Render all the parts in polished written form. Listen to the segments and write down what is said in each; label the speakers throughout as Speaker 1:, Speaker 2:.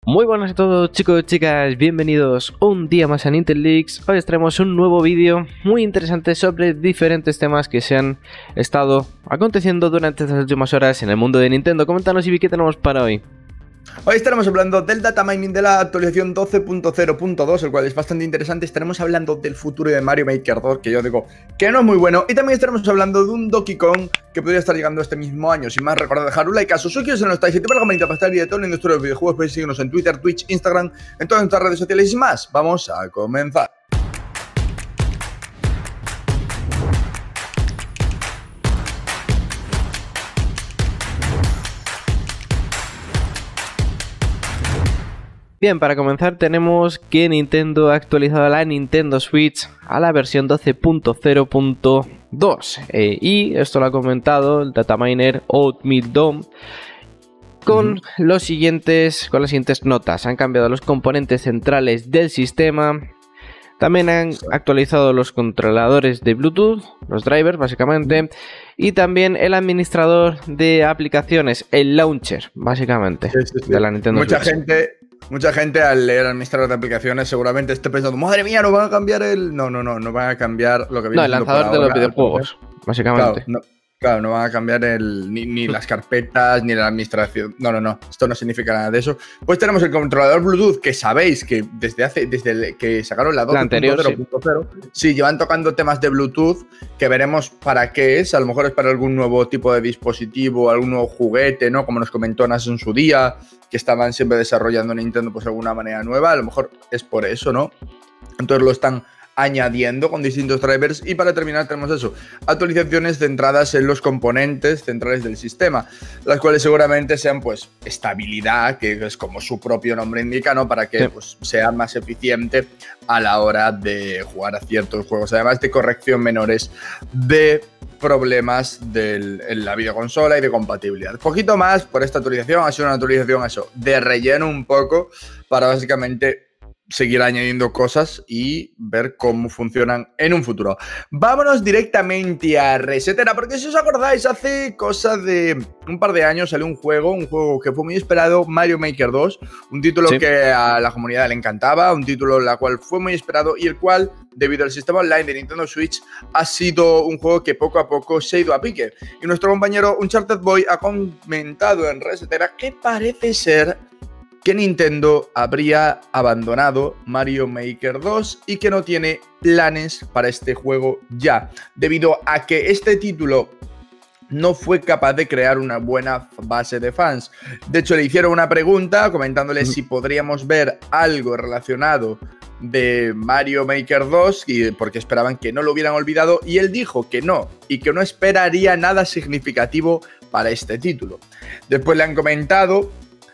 Speaker 1: Muy buenas a todos chicos y chicas, bienvenidos un día más a Nintendo Leaks. Hoy os traemos un nuevo vídeo muy interesante sobre diferentes temas que se han estado aconteciendo durante estas últimas horas en el mundo de Nintendo. Coméntanos, Ibi, ¿qué tenemos para hoy?
Speaker 2: Hoy estaremos hablando del data mining de la actualización 12.0.2, el cual es bastante interesante. Estaremos hablando del futuro de Mario Maker 2, que yo digo que no es muy bueno. Y también estaremos hablando de un Donkey Kong que podría estar llegando este mismo año. Sin más, recordad dejar un like a Suzuki si no estáis, y te la campanita para estar y de todo en la industria de los videojuegos. Podéis seguirnos en Twitter, Twitch, Instagram, en todas nuestras redes sociales y sin más. Vamos a comenzar.
Speaker 1: Bien, para comenzar tenemos que Nintendo ha actualizado la Nintendo Switch a la versión 12.0.2 y esto lo ha comentado el dataminer Oatmeal Dome con las siguientes notas. Han cambiado los componentes centrales del sistema, también han actualizado los controladores de Bluetooth, los drivers básicamente, y también el administrador de aplicaciones, el launcher básicamente de la Nintendo Switch.
Speaker 2: Mucha gente al leer administrador de aplicaciones seguramente esté pensando, madre mía, no van a cambiar el... No van a cambiar lo que viene.
Speaker 1: No, el lanzador de los videojuegos, básicamente.
Speaker 2: Claro, no van a cambiar ni las carpetas, ni la administración. No. Esto no significa nada de eso. Pues tenemos el controlador Bluetooth, que sabéis que desde que sacaron la 12.0.0, sí, llevan tocando temas de Bluetooth, que veremos para qué es. A lo mejor es para algún nuevo tipo de dispositivo, algún nuevo juguete, ¿no? Como nos comentó Nas en su día, que estaban siempre desarrollando Nintendo pues de alguna manera nueva. A lo mejor es por eso, ¿no? Entonces lo están añadiendo con distintos drivers. Y para terminar tenemos eso, actualizaciones centradas en los componentes centrales del sistema, las cuales seguramente sean pues estabilidad, que es como su propio nombre indica, ¿no? Para que pues sea más eficiente a la hora de jugar a ciertos juegos, además de corrección menores de problemas en la videoconsola y de compatibilidad. Poquito más por esta actualización, ha sido una actualización eso, de relleno un poco, para básicamente seguir añadiendo cosas y ver cómo funcionan en un futuro. Vámonos directamente a Resetera, porque si os acordáis, hace cosa de un par de años salió un juego que fue muy esperado, Mario Maker 2, un título que a la comunidad le encantaba, un título el cual fue muy esperado y el cual, debido al sistema online de Nintendo Switch, ha sido un juego que poco a poco se ha ido a pique. Y nuestro compañero Uncharted Boy ha comentado en Resetera que parece ser que Nintendo habría abandonado Mario Maker 2 y que no tiene planes para este juego ya, debido a que este título no fue capaz de crear una buena base de fans. De hecho, le hicieron una pregunta comentándole si podríamos ver algo relacionado de Mario Maker 2 porque esperaban que no lo hubieran olvidado, y él dijo que no, y que no esperaría nada significativo para este título. Después le han comentado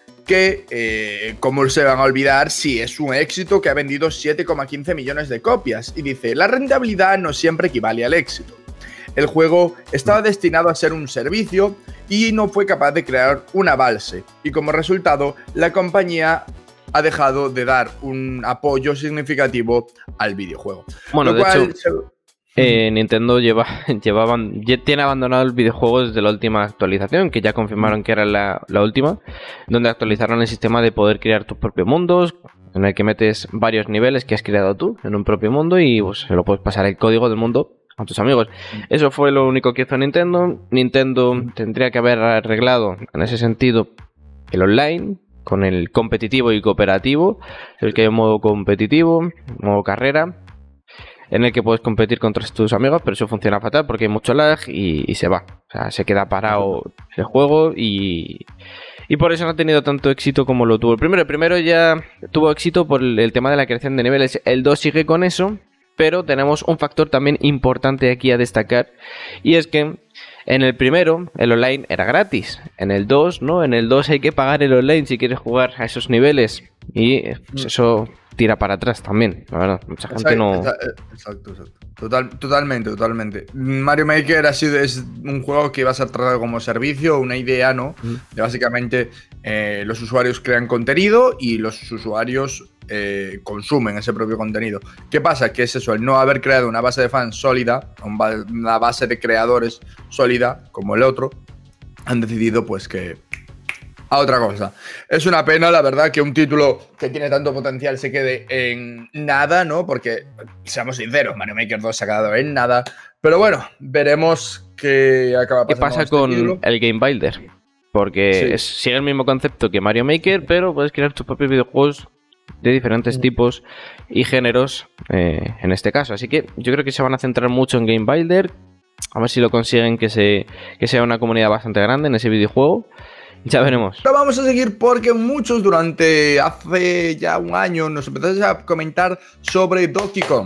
Speaker 2: que, ¿cómo se van a olvidar si es un éxito que ha vendido 7,15 millones de copias? Y dice, la rentabilidad no siempre equivale al éxito. El juego estaba destinado a ser un servicio y no fue capaz de crear una base. Y como resultado, la compañía ha dejado de dar un apoyo significativo al videojuego.
Speaker 1: Bueno, de hecho, Nintendo tiene abandonado el videojuego desde la última actualización, que ya confirmaron que era la última, donde actualizaron el sistema de poder crear tus propios mundos, en el que metes varios niveles que has creado tú en un propio mundo y pues se lo puedes pasar el código del mundo a tus amigos. Eso fue lo único que hizo Nintendo. Nintendo tendría que haber arreglado en ese sentido el online con el competitivo y cooperativo, el que hay un modo competitivo, modo carrera, en el que puedes competir contra tus amigos, pero eso funciona fatal porque hay mucho lag y se va. O sea, se queda parado el juego y por eso no ha tenido tanto éxito como lo tuvo el primero. El primero ya tuvo éxito por el tema de la creación de niveles. El 2 sigue con eso, pero tenemos un factor también importante aquí a destacar, y es que en el primero el online era gratis. En el 2, ¿no? En el 2 hay que pagar el online si quieres jugar a esos niveles y pues eso tira para atrás también, la verdad. Mucha gente no...
Speaker 2: Exacto. Totalmente. Mario Maker es un juego que va a ser tratado como servicio, una idea, ¿no? De básicamente los usuarios crean contenido y los usuarios consumen ese propio contenido. ¿Qué pasa? Que es eso, el no haber creado una base de fans sólida, una base de creadores sólida, como el otro, han decidido pues que a otra cosa. Es una pena, la verdad, que un título que tiene tanto potencial se quede en nada, ¿no? Porque, seamos sinceros, Mario Maker 2 se ha quedado en nada. Pero bueno, veremos qué acaba pasando.
Speaker 1: ¿Qué pasa con el Game Builder? Porque sigue el mismo concepto que Mario Maker, pero puedes crear tus propios videojuegos de diferentes tipos y géneros en este caso. Así que yo creo que se van a centrar mucho en Game Builder. A ver si lo consiguen que sea una comunidad bastante grande en ese videojuego. Ya veremos.
Speaker 2: Ahora vamos a seguir porque muchos durante hace ya un año nos empezaron a comentar sobre Donkey Kong.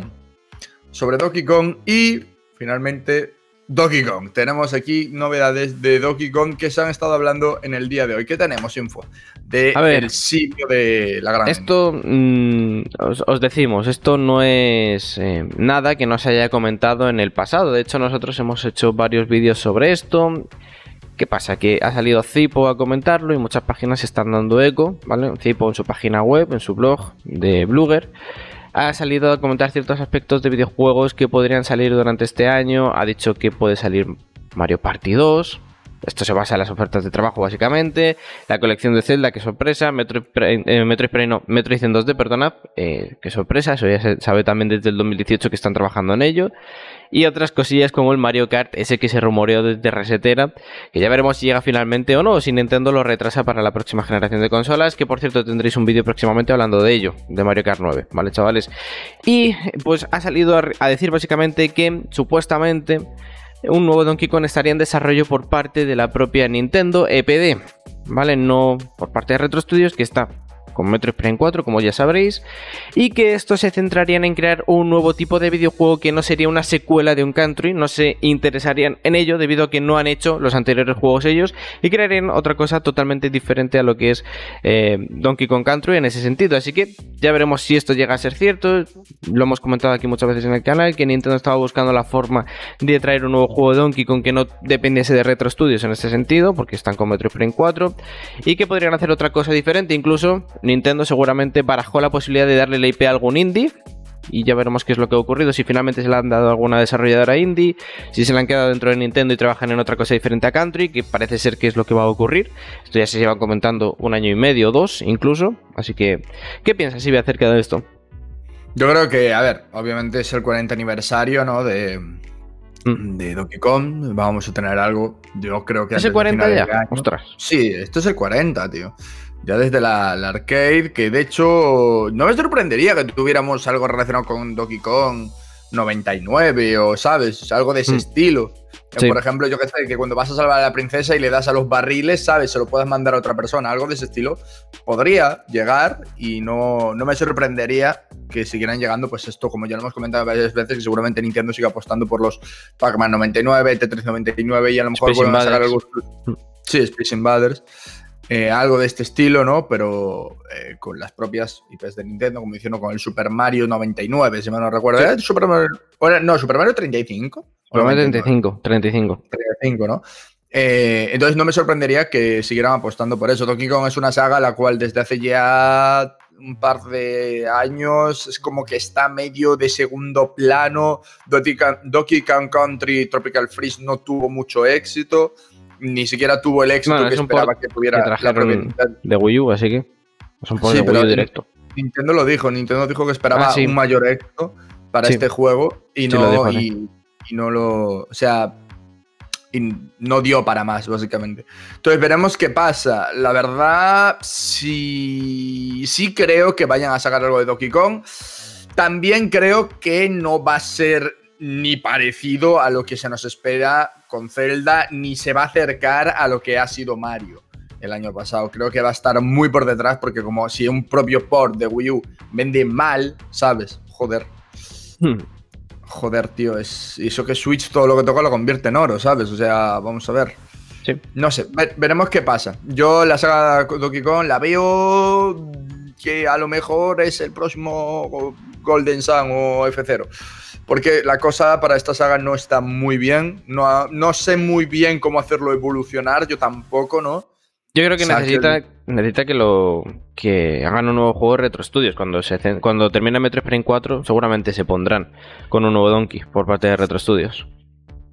Speaker 2: Y finalmente Donkey Kong. Tenemos aquí novedades de Donkey Kong que se han estado hablando en el día de hoy. ¿Qué tenemos, info? El simio de la gran...
Speaker 1: Esto, os decimos, esto no es nada que no se haya comentado en el pasado. De hecho, nosotros hemos hecho varios vídeos sobre esto. ¿Qué pasa? Que ha salido Zipo a comentarlo y muchas páginas están dando eco, ¿vale? Zipo en su página web, en su blog de Blogger, ha salido a comentar ciertos aspectos de videojuegos que podrían salir durante este año. Ha dicho que puede salir Mario Party 2. Esto se basa en las ofertas de trabajo básicamente. La colección de Zelda, que sorpresa. Metroid Prime 2D, perdona. Que sorpresa, eso ya se sabe también desde el 2018 que están trabajando en ello. Y otras cosillas como el Mario Kart, ese que se rumoreó desde Resetera, que ya veremos si llega finalmente o no, o si Nintendo lo retrasa para la próxima generación de consolas, que por cierto tendréis un vídeo próximamente hablando de ello, de Mario Kart 9, ¿vale, chavales? Y pues ha salido a decir básicamente que supuestamente un nuevo Donkey Kong estaría en desarrollo por parte de la propia Nintendo EPD, ¿vale? No por parte de Retro Studios, que está con Metroid Prime 4, como ya sabréis, y que estos se centrarían en crear un nuevo tipo de videojuego que no sería una secuela de un country, no se interesarían en ello debido a que no han hecho los anteriores juegos ellos, y crearían otra cosa totalmente diferente a lo que es Donkey Kong Country en ese sentido. Así que ya veremos si esto llega a ser cierto. Lo hemos comentado aquí muchas veces en el canal, que Nintendo estaba buscando la forma de traer un nuevo juego de Donkey Kong que no dependiese de Retro Studios en este sentido, porque están con Metroid Prime 4, y que podrían hacer otra cosa diferente. Incluso Nintendo seguramente barajó la posibilidad de darle la IP a algún indie, y ya veremos qué es lo que ha ocurrido, si finalmente se le han dado a alguna desarrolladora indie, si se le han quedado dentro de Nintendo y trabajan en otra cosa diferente a Country, que parece ser que es lo que va a ocurrir. Esto ya se lleva comentando un año y medio o dos incluso, así que ¿qué piensas, Ibe, acerca de esto?
Speaker 2: Yo creo que, a ver, obviamente es el 40 aniversario, ¿no? de Donkey Kong, vamos a tener algo, yo creo que...
Speaker 1: ¿Es el 40 ya? Ostras.
Speaker 2: Sí, esto es el 40, tío. Ya desde la arcade, que de hecho no me sorprendería que tuviéramos algo relacionado con Donkey Kong 99 o, ¿sabes? Algo de ese estilo. Sí. Por ejemplo, yo que sé, que cuando vas a salvar a la princesa y le das a los barriles, ¿sabes? Se lo puedes mandar a otra persona. Algo de ese estilo podría llegar y no me sorprendería que siguieran llegando, pues esto, como ya lo hemos comentado varias veces, que seguramente Nintendo siga apostando por los Pac-Man 99, Tetris 99 y a lo mejor vuelven a sacar algo... Sí, Space Invaders. Algo de este estilo, ¿no? Pero con las propias IPs de Nintendo, como hicieron con el Super Mario 99, si me no recuerdo.
Speaker 1: Sí.
Speaker 2: Super Mario 35.
Speaker 1: Super Mario 35,
Speaker 2: ¿no? Entonces no me sorprendería que siguieran apostando por eso. Donkey Kong es una saga la cual desde hace ya un par de años es como que está medio de segundo plano. Donkey Kong Country Tropical Freeze no tuvo mucho éxito. Ni siquiera tuvo el éxito que esperaba que tuviera la
Speaker 1: de Wii U, así que es un poco de Wii U directo.
Speaker 2: Nintendo lo dijo. Nintendo dijo que esperaba un mayor éxito para este juego y no dio para más, básicamente. Entonces veremos qué pasa. La verdad, sí creo que vayan a sacar algo de Donkey Kong. También creo que no va a ser ni parecido a lo que se nos espera con Zelda, ni se va a acercar a lo que ha sido Mario el año pasado. Creo que va a estar muy por detrás, porque como si un propio port de Wii U vende mal, ¿sabes? Joder, tío, es eso que Switch todo lo que toca lo convierte en oro, ¿sabes? O sea, vamos a ver.
Speaker 1: Sí.
Speaker 2: No sé, veremos qué pasa. Yo la saga Donkey Kong la veo que a lo mejor es el próximo Golden Sun o F0. Porque la cosa para esta saga no está muy bien. No sé muy bien cómo hacerlo evolucionar. Yo tampoco, ¿no?
Speaker 1: Yo creo que necesita que hagan un nuevo juego de Retro Studios. Cuando termine Metroid Prime 4, seguramente se pondrán con un nuevo Donkey por parte de Retro Studios.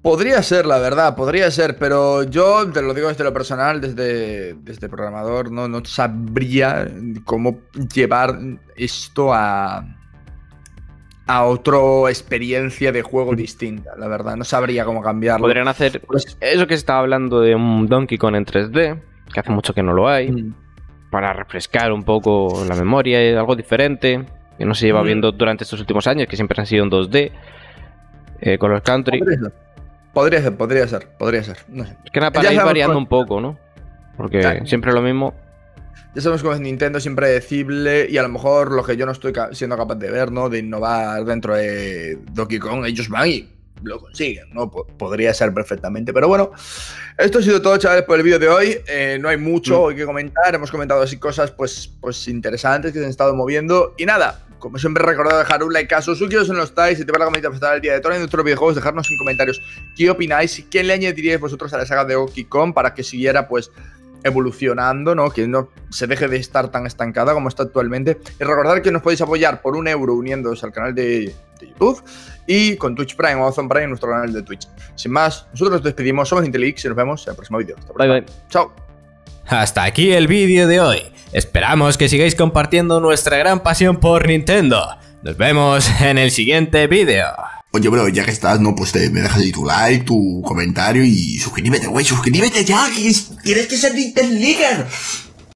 Speaker 2: Podría ser, la verdad, podría ser, pero yo te lo digo desde lo personal, desde programador, no sabría cómo llevar esto a otra experiencia de juego distinta, la verdad. No sabría cómo cambiarlo.
Speaker 1: Podrían hacer eso que se estaba hablando de un Donkey Kong en 3D, que hace mucho que no lo hay, para refrescar un poco la memoria, algo diferente, que no se lleva viendo durante estos últimos años, que siempre han sido en 2D, con los country.
Speaker 2: Podría ser. No sé.
Speaker 1: Es que nada, para ir variando un poco, ¿no? Porque siempre lo mismo.
Speaker 2: Ya sabemos cómo es Nintendo, es impredecible, y a lo mejor lo que yo no estoy siendo capaz de ver, ¿no? De innovar dentro de Donkey Kong, ellos van y lo consiguen, ¿no? Podría ser perfectamente. Pero bueno, esto ha sido todo, chavales, por el vídeo de hoy. No hay mucho hoy que comentar. Hemos comentado así cosas pues interesantes que se han estado moviendo. Y nada, como siempre, recordad dejar un like a suscribiros si no lo estáis. Si te va la comunidad para el día de todos nuestros videojuegos, dejarnos en comentarios qué opináis y quién le añadiríais vosotros a la saga de Donkey Kong para que siguiera pues evolucionando, ¿no? Que no se deje de estar tan estancada como está actualmente. Y recordad que nos podéis apoyar por €1 uniéndoos al canal de YouTube y con Twitch Prime o Amazon Prime en nuestro canal de Twitch. Sin más, nosotros nos despedimos, somos Intelix y nos vemos en el próximo vídeo.
Speaker 1: Bye.
Speaker 2: Chao.
Speaker 3: Hasta aquí el vídeo de hoy. Esperamos que sigáis compartiendo nuestra gran pasión por Nintendo. Nos vemos en el siguiente vídeo.
Speaker 4: Oye, bro, ya que estás, ¿no? Pues me dejas ahí tu like, tu comentario y suscríbete, güey, suscríbete ya, que tienes que ser Nintendo Leader.